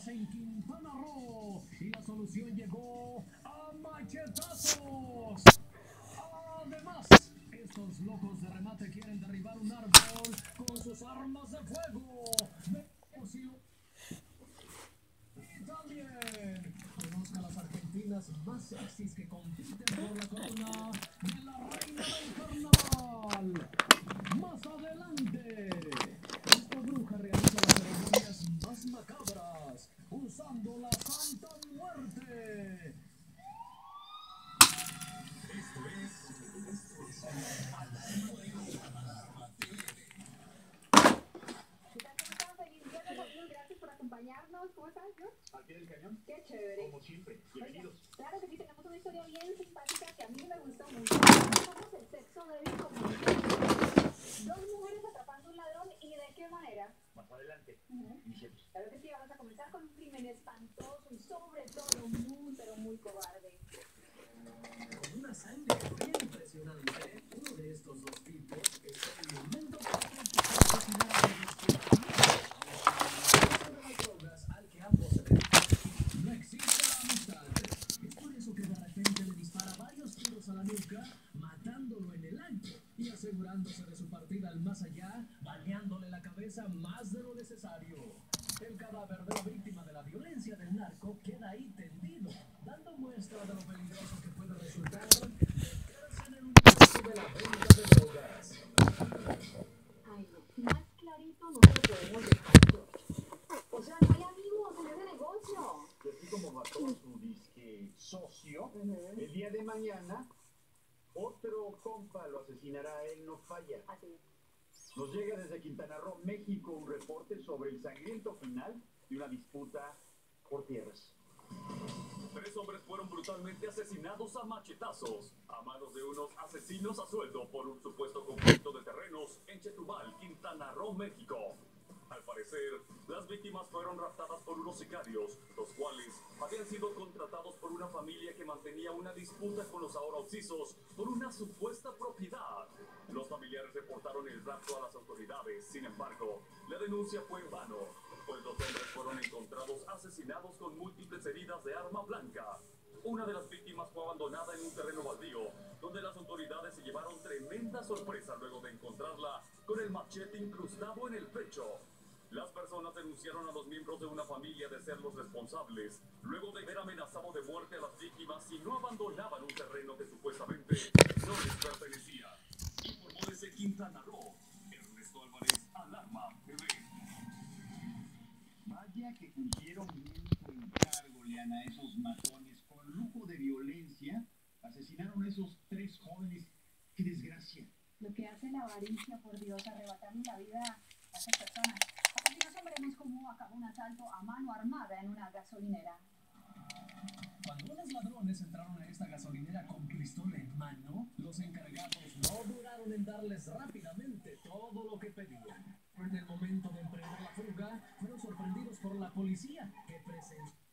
en Quintana Roo y la solución llegó a machetazos. Además, estos locos de remate quieren derribar un árbol con sus armas de fuego. Veamos si lo... Y también conozca a las argentinas más sexys que compiten por la corona de la reina del carnaval. Más adelante, esta bruja realiza las ceremonias más macabras usando la Santa Muerte. ¿Qué tal? ¿Cómo están? Feliz día de amigos. Gracias por acompañarnos. ¿Cómo estás, George? Al pie del cañón, Qué chévere. como siempre. Bienvenidos. Oiga, claro que sí, tenemos una historia bien simpática que a mí me gustó mucho. Somos el sexo débil comunitario. Dos mujeres atrapando un ladrón y ¿de qué manera? Más adelante, Ujú. iniciemos. Claro que sí, vamos a comenzar con un crimen espantoso y sobre todo muy, pero muy cobarde. Con una sangre bien impresionante, uno de estos dos tipos es el momento perfecto para asesinar a las drogas al que ambos se dedican. No existe la amistad. Es por eso que de repente le dispara varios tiros a la nuca, matándolo en el acto y asegurándose de su partida al más allá, baleándole la cabeza más de lo necesario. El cadáver de la víctima de la violencia del narco queda ahí tendido, dando muestra de lo peligroso que puede resultar meterse en el universo de la venta de drogas. Ay, no. Más clarito no se lo podemos dejar, George. O sea, no hay amigos en ese negocio. Y así como mató a su disque socio, el día de mañana, otro compa lo asesinará, él no falla. Así es. Nos llega desde Quintana Roo, México, un reporte sobre el sangriento final de una disputa por tierras. 3 hombres fueron brutalmente asesinados a machetazos a manos de unos asesinos a sueldo por un supuesto conflicto de terrenos en Chetumal, Quintana Roo, México. Al parecer, las víctimas fueron raptadas por unos sicarios, los cuales habían sido contratados por una familia que mantenía una disputa con los ahora occisos por una supuesta propiedad. Los familiares reportaron el rapto a las autoridades, sin embargo, la denuncia fue en vano, pues los hombres fueron encontrados asesinados con múltiples heridas de arma blanca. Una de las víctimas fue abandonada en un terreno baldío, donde las autoridades se llevaron tremenda sorpresa luego de encontrarla con el machete incrustado en el pecho. Las personas denunciaron a los miembros de una familia de ser los responsables, luego de haber amenazado de muerte a las víctimas si no abandonaban un terreno que supuestamente no les pertenecía. Informó desde Quintana Roo, Ernesto Álvarez, Alarma TV. Vaya que cumplieron bien su encargo, Leana, esos matones, con lujo de violencia, asesinaron a esos 3 jóvenes. ¡Qué desgracia! Lo que hace la avaricia, por Dios, arrebatarle la vida a esas personas. A continuación veremos cómo acabó un asalto a mano armada en una gasolinera. Cuando unos ladrones entraron a esta gasolinera con pistola en mano, los encargados no duraron en darles rápidamente todo lo que pedían. En el momento de emprender la fuga, fueron sorprendidos por la policía, que presentó